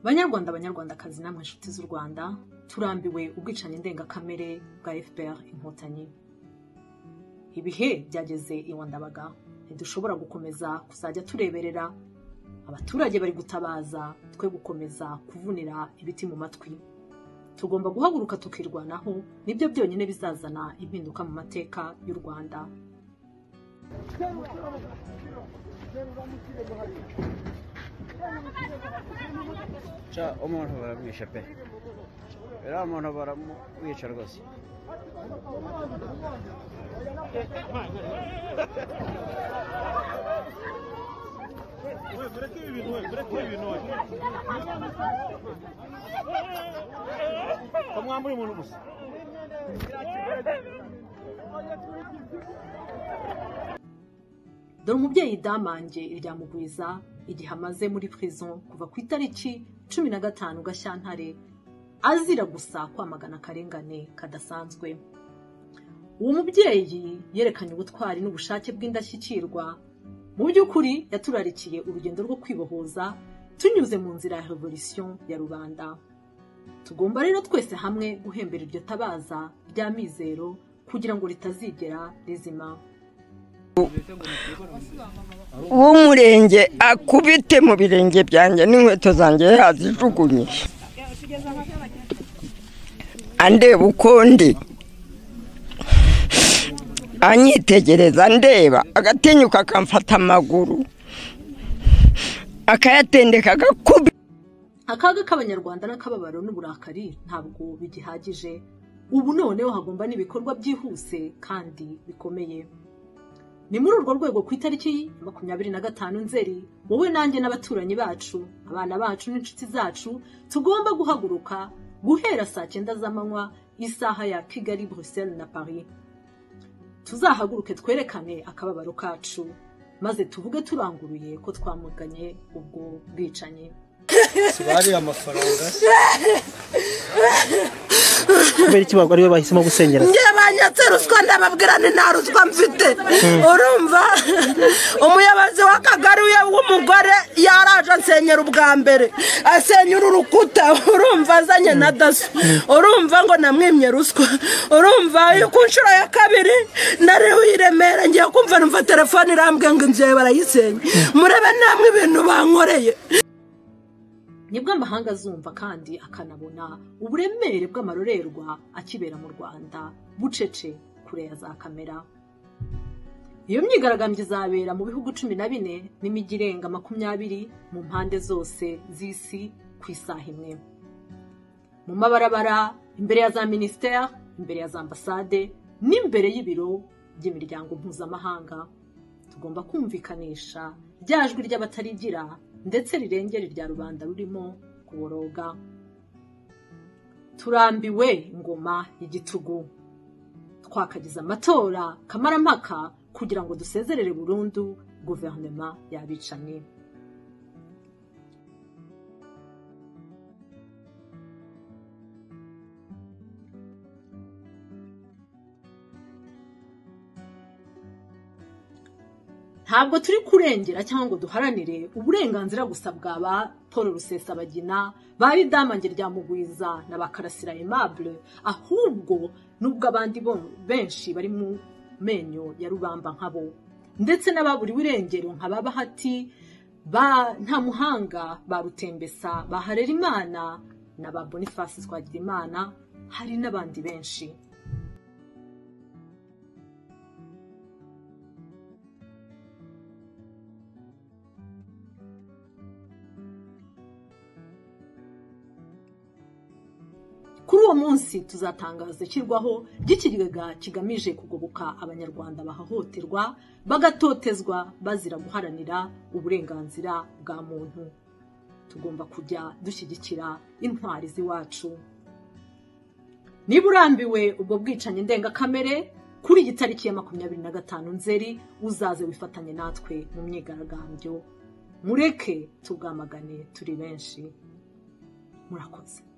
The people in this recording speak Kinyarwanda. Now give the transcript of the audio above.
banyarwandakazi namwe inshuti z'u Rwanda turambiwe ubwicanyi ndengakamere bwa FPR Inkotanyi. Ibihe byageze iwa Ndabaga, ntidushobora gukomeza kuzajya tureberera abaturage bari gutabaza twe gukomeza kuvunira ibiti mu matwi. Tugomba guhaguruka tukirwanaho, nibyo byonyine bizazana impinduka mu mateka y'u Rwanda. Cha umuntu baramwisha pe. Era umuntu baramwica rwose. Dore umubyeyi Damange Iryamugwiza igihe amaze muri prison kuva ku itariki 15 Gashyantare azira gusa kwamagana akarengane kadasanzwe. Uwo mubyeyi yerekanye ubutwari n'ubushake bw'indashyikirwa. Mu by'ukuri yaturarikiye urugendo rwo kwibohoza tunyuze mu nzira ya revolution ya rubanda. Tugomba rero twese hamwe guhembera iryo tabaza rya mizero kugira ngo ritazigera rizima. W'umurenge akubite mu birenge byanjye n'inkweto zanjye yazijugunye, andeba ukundi, anyitegereza ndeba, agatenyuka akamfata amaguru akayatendeka agakubi. Akaga k'abanyarwanda n'akababaro n'uburakari ntabwo bigihagije. Ubu noneho hagomba n'ibikorwa byihuse kandi bikomeye. Ni muri urwo rwego ku itariki 25 Nzeri wowe nanjye n'abaturanyi bacu, abana bacu n'inshuti zacu tugomba guhaguruka guhera saa 9 z'amanywa isaha ya Kigali, Bruxelles na Paris. Tuzahaguruke twerekane akababaro kacu maze tuvuge turanguruye ko twamuganye ubwo bwicanyi. Sibari amafaranga kubera iki bagwa ariwe bahisemo gusengera. Ngiye banyatse ruswa ndababwira ni nta ruswa mfite. Urumva umuyobozi w'akagari w'umugore yaraje ansenyera ubwa mbere, asenyura urukuta. Urumva azanye na daso, urumva ngo namwimye ruswa. Urumva yuko nshuro ya kabiri nari wiremera ngiye kumva numva telefone irambwe ngo inzu barayisenya. Murebe namwe ibintu bankoreye. Nibwo amahanga azumva kandi akanabona uburemere bw'amarorerwa akibera mu Rwanda bucece kure ya za kamera. Iyo myigaragambyo izabera mu bihugu 14 n'imijyi irenga 20 mu mpande zose z'isi ku isaha imwe. Mu mabarabara, imbere ya za ministère, imbere ya za ambasade n'imbere y'ibiro by'imiryango mpuzamahanga. Tugomba kumvikanisha ryajwi ry'abatarigira ndetse rirengera rya rubanda rurimo kuboroga. Turambiwe ingoma y'igitugu. Twakagize amatora kamarampaka kugira ngo dusezerere burundu guverinoma y'abicanyi. Ntabwo turi kurengera cyangwa ngo duharanire uburenganzira gusa bwa ba Paul Rusesabagina, bari Damange Iryamugwiza na Bakarasira Aimable, ahubwo nubwo abandi benshi bari mu menyo ya rubamba nkabo, ndetse n'ababuriwe irengero nk'aba Bahati, ba Ntamuhanga, ba Rutembesa, ba Harerimana na ba Boniface Twagirimana, hari n'abandi benshi. Kuri uwo munsi tuzatangaza ishyirwaho ry'ikigega kigamije kugoboka abanyarwanda bahohoterwa bagatotezwa bazira guharanira uburenganzira bwa muntu. Tugomba kujya dushyigikira intwari z'iwacu. Niba urambiwe ubwo bwicanyi ndengakamere, kuri iyi tariki ya 25 Nzeri uzaze wifatanye natwe mu myigaragambyo. Mureke tubwamagane turi benshi. Murakoze.